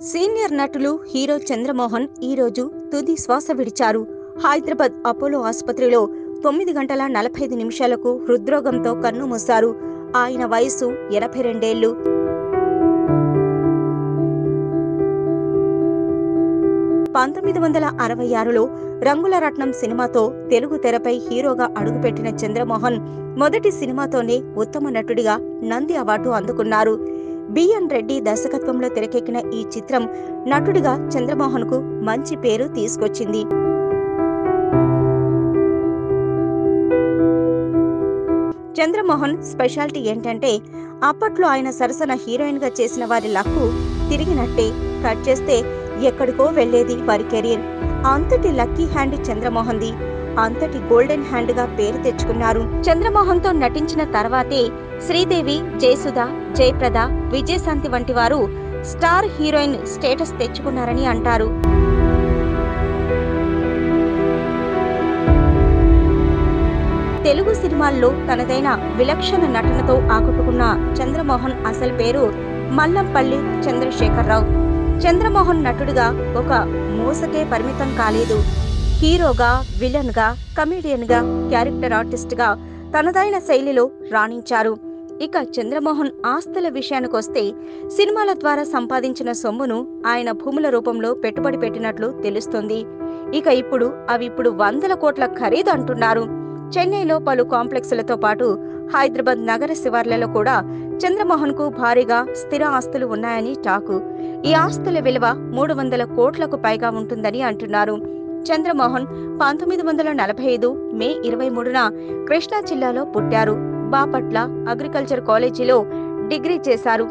Senior నటులు hero Chandramohan ఈరోజు తుది శ్వాస విడిచారు. హైదరాబాద్ అపోలో ఆసుపత్రిలో 9 గంటల 45 నిమిషాలకు హృద్రోగంతో కన్నుమూశారు. ఆయన వయసు 82 ఏళ్లు. పంతొమ్మిది 1966లో రంగుల రత్నం సినిమాతో తెలుగు తెరపై హీరోగా అడుగుపెట్టిన చంద్రమోహన్ మొదటి సినిమాతోనే ఉత్తమ నటుడిగా నంది అవార్డు అందుకున్నారు. బిఎన్ రెడ్డి దర్శకత్వంలో తెరకెక్కిన ఈ చిత్రం నటుడిగా చంద్రమోహన్ కు మంచి పేరు తీసుకొచ్చింది. చంద్రమోహన్ స్పెషాలిటీ ఏంటంటే అప్పట్లో ఆయన సరసన హీరోయిన్ గా చేసిన వారి లక్కు తిరిగినట్టే. కట్ చేస్తే ఎక్కడికో వెళ్లేది వారి కెరీర్. అంతటి లక్కీ హ్యాండ్ చంద్రమోహన్ది. అంతటి గోల్డెన్ హ్యాండ్ గా పేరు తెచ్చుకున్నారు. చంద్రమోహన్ తో నటించిన తర్వాతే శ్రీదేవి, జయసుధ, జయప్రద, విజయశాంతి వంటి వారు స్టార్ హీరోయిన్ స్టేటస్ తెచ్చుకున్నారని అంటారు. తెలుగు సినిమాల్లో తనదైన విలక్షణ నటనతో ఆకట్టుకున్న చంద్రమోహన్ అసలు పేరు మల్లంపల్లి చంద్రశేఖరరావు. చంద్రమోహన్ నటుడిగా ఒక మూసకే పరిమితం కాలేదు. హీరోగా, విలన్ గా, కమెడియన్ గా, క్యారెక్టర్ ఆర్టిస్ట్ గా తనదైన శైలిలో రాణించారు. ఇక చంద్రమోహన్ ఆస్తుల విషయానికొస్తే సినిమాల ద్వారా సంపాదించిన సొమ్మును ఆయన భూముల రూపంలో పెట్టుబడి పెట్టినట్లు తెలుస్తోంది. ఇక అవి 100 కోట్ల ఖరీదు అంటున్నారు. చెన్నైలో పలు కాంప్లెక్స్లతో పాటు హైదరాబాద్ నగర శివార్లలో కూడా చంద్రమోహన్ కు భారీగా స్థిర ఆస్తులు ఉన్నాయని టాకు. ఈ ఆస్తుల విలువ 300 కోట్లకు పైగా ఉంటుందని అంటున్నారు. చంద్రమోహన్ 1945 మే 23న కృష్ణా జిల్లాలో పుట్టారు. బాపట్ల అగ్రికల్చర్ కాలేజీలో డిగ్రీ చేశారు.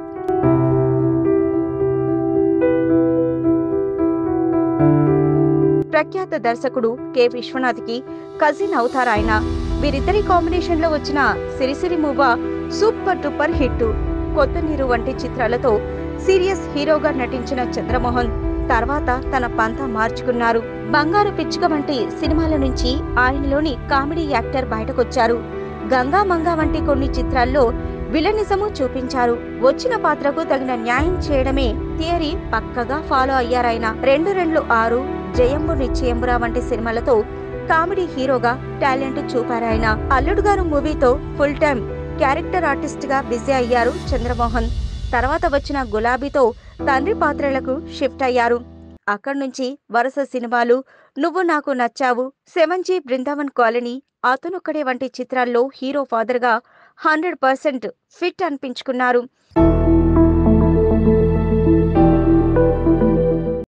ప్రఖ్యాత దర్శకుడు కె విశ్వనాథ్కి కజిన్ అవుతారాయన. వీరిద్దరి కాంబినేషన్ లో వచ్చిన Sirisiri Muvva super duper hit. Kotha Neeru వంటి చిత్రాలతో సీరియస్ హీరోగా నటించిన చంద్రమోహన్ తర్వాత తన పంతా మార్చుకున్నారు. బంగారు పిచ్చుక వంటి సినిమాల నుంచి ఆయనలోని కామెడీ యాక్టర్ బయటకొచ్చారు. గంగా మంగా వంటి కొన్ని చిత్రాల్లో విలనిజము చూపించారు. వచ్చిన పాత్రకు తగిన న్యాయం చేయడమే థియరీ పక్కగా ఫాలో అయ్యారాయన. 2-6, జయంబు నిశ్చయంబురా వంటి సినిమాలతో కామెడీ హీరోగా టాలెంట్ చూపారాయన. అల్లుడు గారు మూవీతో ఫుల్ టైం క్యారెక్టర్ ఆర్టిస్ట్ గా బిజీ అయ్యారు చంద్రమోహన్. తర్వాత వచ్చిన గులాబీతో తండ్రి పాత్రలకు షిఫ్ట్ అయ్యారు. అక్కడి నుంచి వరుస సినిమాలు నువ్వు నాకు నచ్చావు, 7G బృందావన్ కాలనీ, అతనొక్కడే వంటి చిత్రాల్లో హీరో ఫాదర్ గా 100% ఫిట్ అనిపించుకున్నారు.